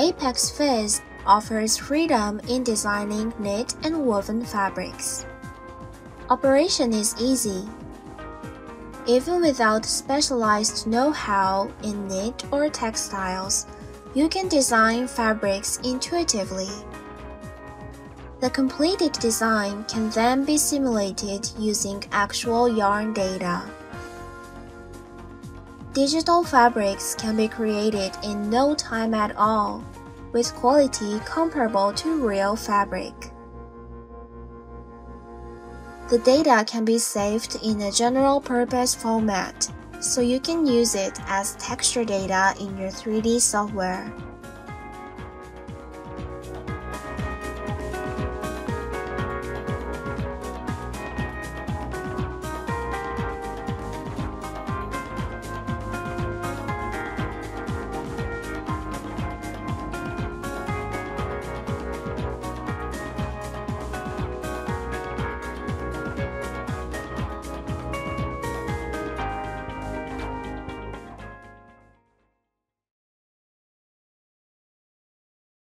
APEXFiz offers freedom in designing knit and woven fabrics. Operation is easy. Even without specialized know-how in knit or textiles, you can design fabrics intuitively. The completed design can then be simulated using actual yarn data. Digital fabrics can be created in no time at all, with quality comparable to real fabric. The data can be saved in a general-purpose format, so you can use it as texture data in your 3D software.